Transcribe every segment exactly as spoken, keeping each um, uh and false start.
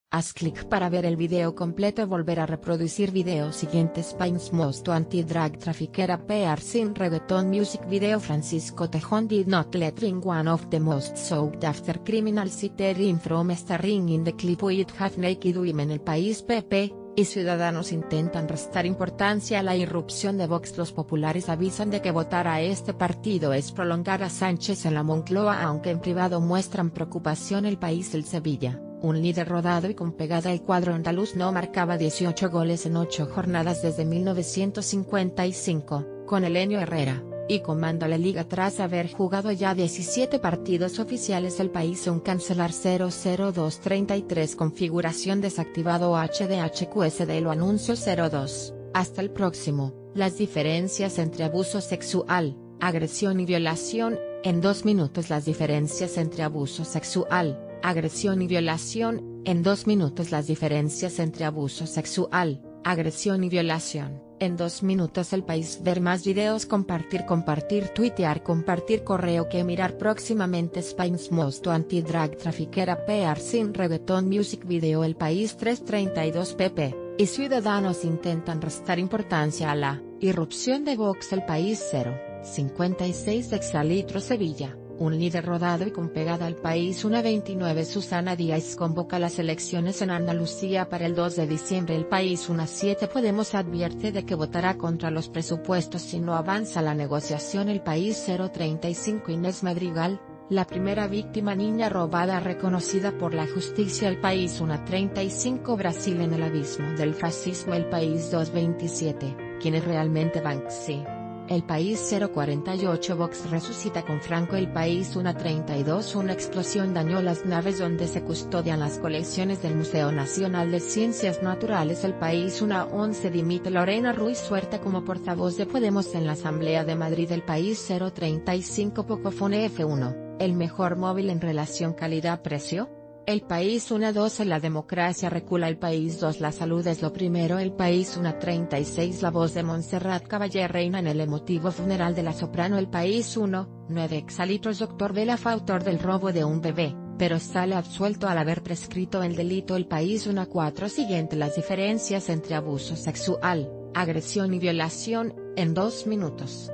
Haz clic para ver el video completo y volver a reproducir video siguiente. Spain's most anti-drug trafficker appears in reggaeton music video. Francisco Tejón did not let ring. One of the most sought after criminals cited in from starring in the clip with half naked women. El país P P y Ciudadanos intentan restar importancia a la irrupción de Vox. Los populares avisan de que votar a este partido es prolongar a Sánchez en la Moncloa, aunque en privado muestran preocupación. El país. El Sevilla, un líder rodado y con pegada. El cuadro andaluz no marcaba dieciocho goles en ocho jornadas desde mil novecientos cincuenta y cinco, con Helenio Herrera, y comanda la liga tras haber jugado ya diecisiete partidos oficiales. El país. Un cancelar cero cero dos treinta y tres configuración desactivado. H D H Q S D lo anuncio cero dos, hasta el próximo. Las diferencias entre abuso sexual, agresión y violación, en dos minutos. Las diferencias entre abuso sexual, agresión y violación, en dos minutos. Las diferencias entre abuso sexual, agresión y violación, en dos minutos. El país. Ver más videos. Compartir compartir tuitear compartir correo que mirar próximamente. Spain's most anti-drug trafficker appears in reggaeton music video. El país. tres treinta y dos P P y Ciudadanos intentan restar importancia a la irrupción de Vox. El país. cero cincuenta y seis hexalitros. Sevilla, un líder rodado y con pegada. Al país. Una veintinueve Susana Díaz convoca las elecciones en Andalucía para el dos de diciembre. El país. Una siete Podemos advierte de que votará contra los presupuestos si no avanza la negociación. El país. cero treinta y cinco Inés Madrigal, la primera víctima niña robada reconocida por la justicia. El país. Una treinta y cinco Brasil en el abismo del fascismo. El país. dos veintisiete ¿Quién es realmente Banksy? El país. cero cuarenta y ocho Vox resucita con Franco. El país. Una treinta y dos Una explosión dañó las naves donde se custodian las colecciones del Museo Nacional de Ciencias Naturales. El país. Una once Dimite Lorena Ruiz Suerta como portavoz de Podemos en la Asamblea de Madrid. El país. cero treinta y cinco Pocophone F uno, el mejor móvil en relación calidad-precio. El país. Una doce La democracia recula. El país. dos La salud es lo primero. El país. Una treinta y seis La voz de Montserrat Caballé reina en el emotivo funeral de la soprano. El país. uno nueve Exalitros. Doctor Vela fue autor del robo de un bebé, pero sale absuelto al haber prescrito el delito. El país. Una cuatro Siguiente las diferencias entre abuso sexual, agresión y violación, en dos minutos.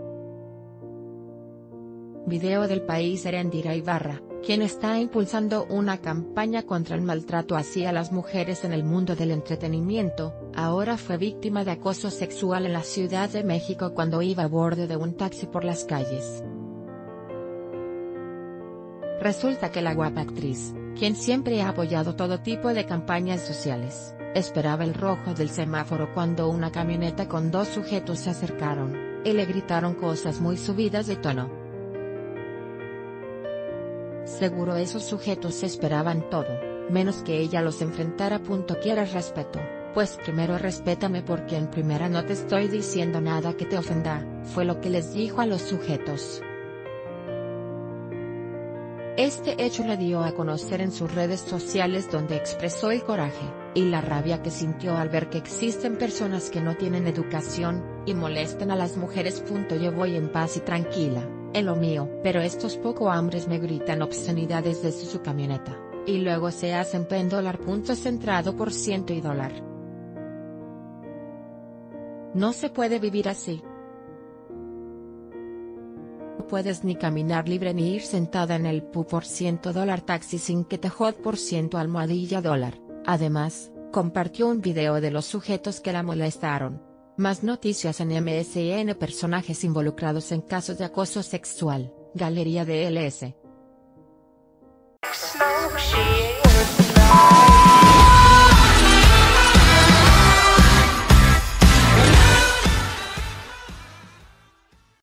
Video del país. Erendira Ibarra, quien está impulsando una campaña contra el maltrato hacia las mujeres en el mundo del entretenimiento, ahora fue víctima de acoso sexual en la Ciudad de México cuando iba a bordo de un taxi por las calles. Resulta que la guapa actriz, quien siempre ha apoyado todo tipo de campañas sociales, esperaba el rojo del semáforo cuando una camioneta con dos sujetos se acercaron, y le gritaron cosas muy subidas de tono. Seguro esos sujetos esperaban todo, menos que ella los enfrentara. ¿Quieres respeto? Pues primero respétame porque en primera no te estoy diciendo nada que te ofenda, fue lo que les dijo a los sujetos. Este hecho le dio a conocer en sus redes sociales, donde expresó el coraje y la rabia que sintió al ver que existen personas que no tienen educación, y molestan a las mujeres. Yo voy en paz y tranquila, en lo mío, pero estos poco hombres me gritan obscenidades desde su camioneta, y luego se hacen pendolar. Centrado por ciento y dólar. No se puede vivir así. No puedes ni caminar libre ni ir sentada en el pu por ciento dólar taxi sin que te jod por ciento almohadilla dólar. Además, compartió un video de los sujetos que la molestaron. Más noticias en M S N. Personajes involucrados en casos de acoso sexual. Galería de L S.